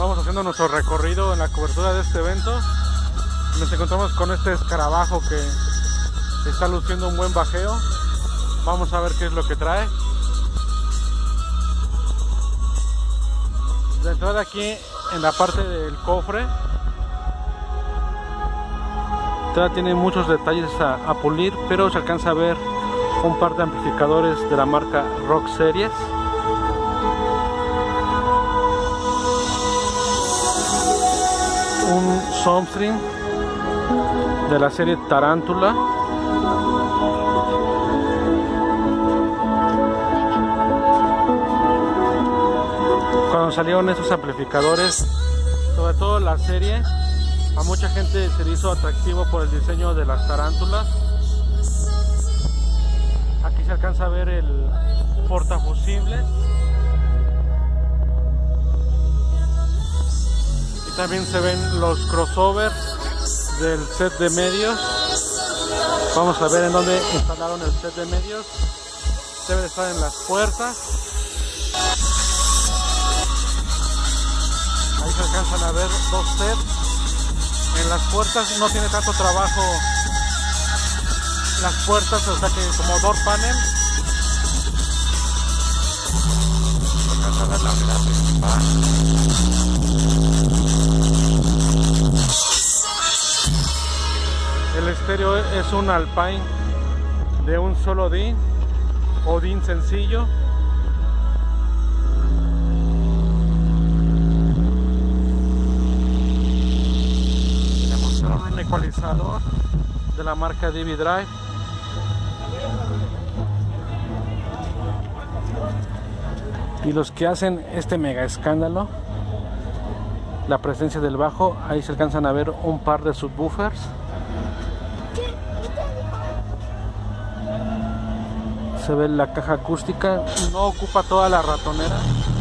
Vamos haciendo nuestro recorrido en la cobertura de este evento. Nos encontramos con este escarabajo que está luciendo un buen bajeo. Vamos a ver qué es lo que trae. De entrada aquí en la parte del cofre, todavía tiene muchos detalles a pulir, pero se alcanza a ver un par de amplificadores de la marca Rock Series. Un Soundstream de la serie Tarántula. Cuando salieron esos amplificadores, sobre todo la serie, a mucha gente se le hizo atractivo por el diseño de las tarántulas. Aquí se alcanza a ver el portafusibles. Y también se ven los crossovers del set de medios. Vamos a ver en dónde instalaron el set de medios. Debe de estar en las puertas. Ahí se alcanzan a ver dos sets. En las puertas no tiene tanto trabajo las puertas, o sea que como door panel. Alcanza a ver la unidad principal. El estéreo es un Alpine de un solo DIN o DIN sencillo. Un ecualizador de la marca DB Drive. Y los que hacen este mega escándalo, la presencia del bajo, ahí se alcanzan a ver un par de subwoofers. Se ve la caja acústica, no ocupa toda la ratonera.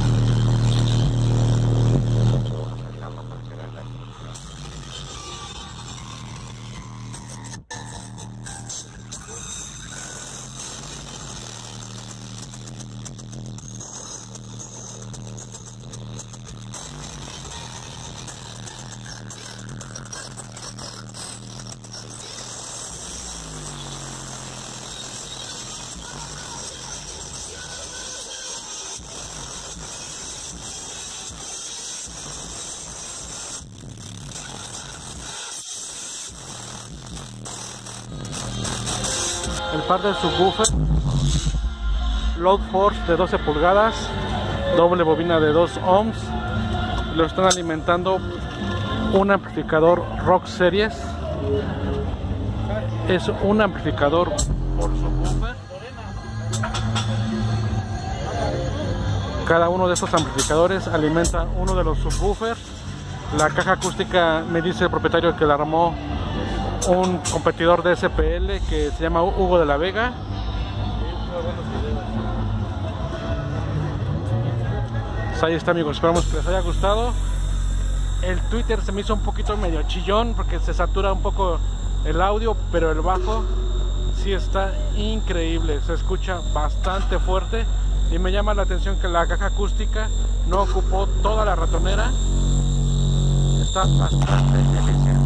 El par de subwoofer Loud Force de 12 pulgadas, doble bobina de 2 ohms. Lo están alimentando un amplificador Rock Series. Es un amplificador por subwoofer. Cada uno de estos amplificadores alimenta uno de los subwoofers. La caja acústica, me dice el propietario que la armó un competidor de SPL que se llama Hugo de la Vega. Pues ahí está, amigos, esperamos que les haya gustado. El Twitter se me hizo un poquito medio chillón porque se satura un poco el audio, pero el bajo sí está increíble, se escucha bastante fuerte. Y me llama la atención que la caja acústica no ocupó toda la ratonera, está bastante eficiente.